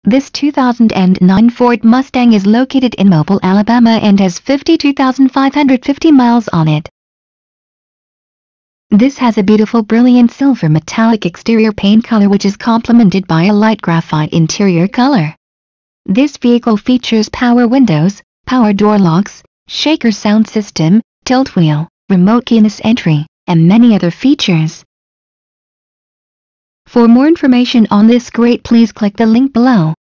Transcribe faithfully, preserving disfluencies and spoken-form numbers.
This two thousand nine Ford Mustang is located in Mobile, Alabama and has fifty-two thousand five hundred fifty miles on it. This has a beautiful brilliant silver metallic exterior paint color which is complemented by a light graphite interior color. This vehicle features power windows, power door locks, shaker sound system, tilt wheel, remote keyless entry, and many other features. For more information on this great, please click the link below.